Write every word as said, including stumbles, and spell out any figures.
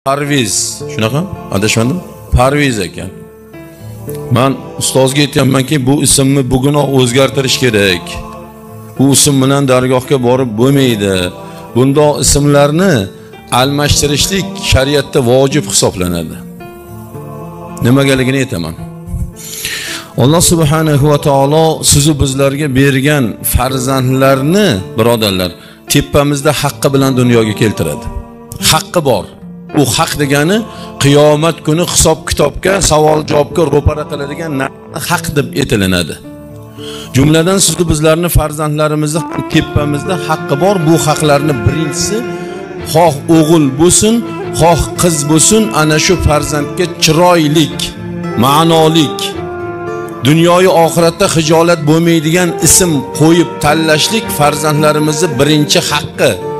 Parviz, shunaqa? Adashmadim? Parviz ekan. Men ustozga aytganmanki, bu ismni bugun o'zgartirish kerak. Bu ism bilan dargohga borib bo'lmaydi. Bundoq ismlarni almashtirishlik shariatda vojib hisoblanadi. Nimagaligini aytaman. Alloh subhanahu va taolo sizu bizlarga bergan farzandlarni, birodarlar, tepamizda haqqi bilan dunyoga keltiradi. Haqqi bor. U haq degani qiyomat kuni hisob kitobga, savol javobga ro'para qiladigan haq deb aytilinadi. Jumladan sizni bizlarni farzandlarimizni tepamizda haqqi bor. Bu haqlarni birinchisi xoh o'g'il bo'lsin, xoh qiz bo'lsin, ana shu farzandga chiroylik, ma'nolik, dunyoyu oxiratda hijolat bo'lmaydigan ism qo'yib tanlashlik farzandlarimizning birinchi haqqi.